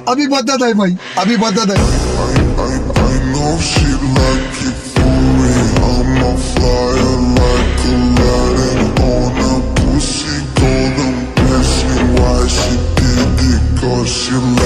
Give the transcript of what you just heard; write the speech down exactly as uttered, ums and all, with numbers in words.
अभी बदत है भाई, अभी बदत है। I, I know she like it for it. I'm a flyer like Aladdin on a pussy golden. Ask me why she did it, cause she